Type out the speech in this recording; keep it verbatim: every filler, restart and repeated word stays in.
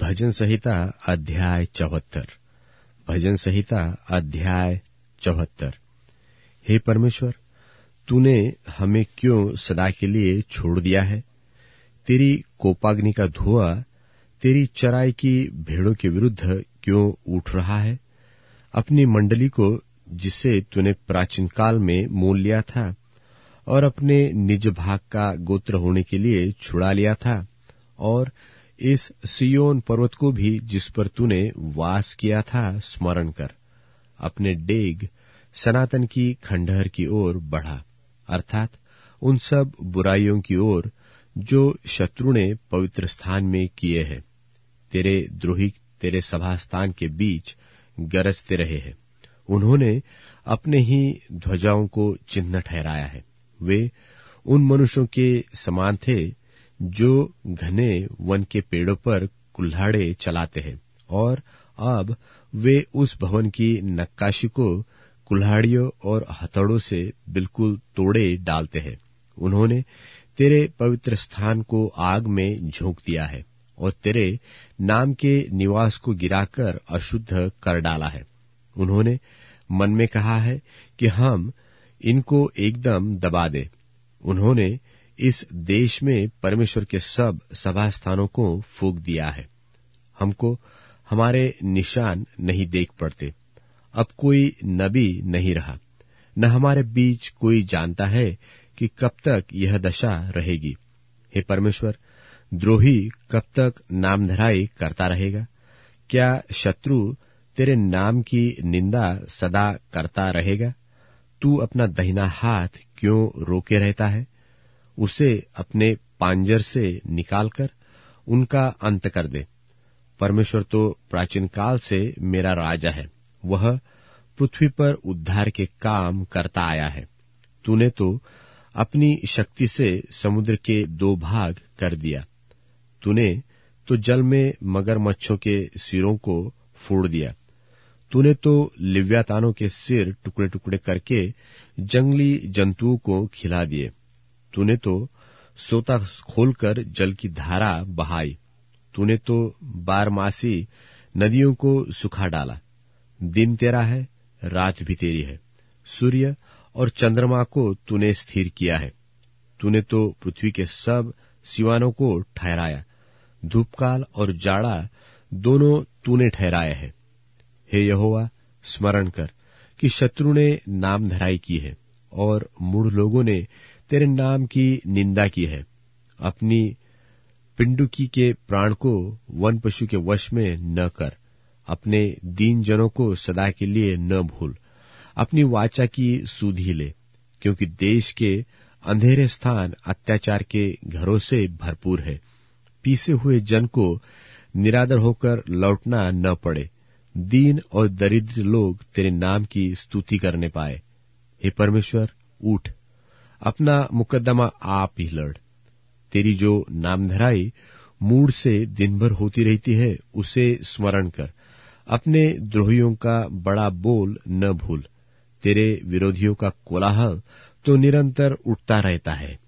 भजन संहिता अध्याय चौहत्तर। भजन संहिता अध्याय चौहत्तर। हे परमेश्वर, तूने हमें क्यों सदा के लिए छोड़ दिया है? तेरी कोपाग्नि का धुआं तेरी चराई की भेड़ों के विरुद्ध क्यों उठ रहा है? अपनी मंडली को, जिसे तूने प्राचीन काल में मोल लिया था और अपने निज भाग का गोत्र होने के लिए छुड़ा लिया था, और इस सिय्योन पर्वत को भी, जिस पर तूने वास किया था, स्मरण कर। अपने डेग सनातन की खंडहर की ओर बढ़ा, अर्थात उन सब बुराइयों की ओर जो शत्रु ने पवित्र स्थान में किए हैं। तेरे द्रोही तेरे सभा स्थान के बीच गरजते रहे हैं। उन्होंने अपने ही ध्वजाओं को चिन्ह ठहराया है। वे उन मनुष्यों के समान थे जो घने वन के पेड़ों पर कुल्हाड़े चलाते हैं, और अब वे उस भवन की नक्काशी को कुल्हाड़ियों और हथौड़ों से बिल्कुल तोड़े डालते हैं। उन्होंने तेरे पवित्र स्थान को आग में झोंक दिया है और तेरे नाम के निवास को गिराकर अशुद्ध कर डाला है। उन्होंने मन में कहा है कि हम इनको एकदम दबा दें। उन्होंने इस देश में परमेश्वर के सब सभा स्थानों को फूंक दिया है। हमको हमारे निशान नहीं देख पड़ते। अब कोई नबी नहीं रहा, न हमारे बीच कोई जानता है कि कब तक यह दशा रहेगी। हे परमेश्वर, द्रोही कब तक नामधराई करता रहेगा? क्या शत्रु तेरे नाम की निंदा सदा करता रहेगा? तू अपना दाहिना हाथ क्यों रोके रहता है? उसे अपने पांजर से निकालकर उनका अंत कर दे। परमेश्वर तो प्राचीन काल से मेरा राजा है। वह पृथ्वी पर उद्धार के काम करता आया है। तूने तो अपनी शक्ति से समुद्र के दो भाग कर दिया। तूने तो जल में मगरमच्छों के सिरों को फोड़ दिया। तूने तो लिव्यातानों के सिर टुकड़े टुकड़े करके जंगली जंतुओं को खिला दिए। तूने तो सोता खोलकर जल की धारा बहाई। तूने तो बारमासी नदियों को सुखा डाला। दिन तेरा है, रात भी तेरी है। सूर्य और चंद्रमा को तूने स्थिर किया है। तूने तो पृथ्वी के सब सिवानों को ठहराया। धूपकाल और जाड़ा दोनों तूने ठहराया है। हे यहोवा, स्मरण कर कि शत्रु ने नाम धराई की है और मूढ़ लोगों ने तेरे नाम की निंदा की है। अपनी पिंडुकी के प्राण को वन पशु के वश में न कर। अपने दीन जनों को सदा के लिए न भूल। अपनी वाचा की सुधि ले, क्योंकि देश के अंधेरे स्थान अत्याचार के घरों से भरपूर है। पीसे हुए जन को निरादर होकर लौटना न पड़े। दीन और दरिद्र लोग तेरे नाम की स्तुति करने पाए। हे परमेश्वर, उठ, अपना मुकद्दमा आप ही लड़। तेरी जो नामधराई मूढ़ से दिन भर होती रहती है, उसे स्मरण कर। अपने द्रोहियों का बड़ा बोल न भूल। तेरे विरोधियों का कोलाहल तो निरंतर उठता रहता है।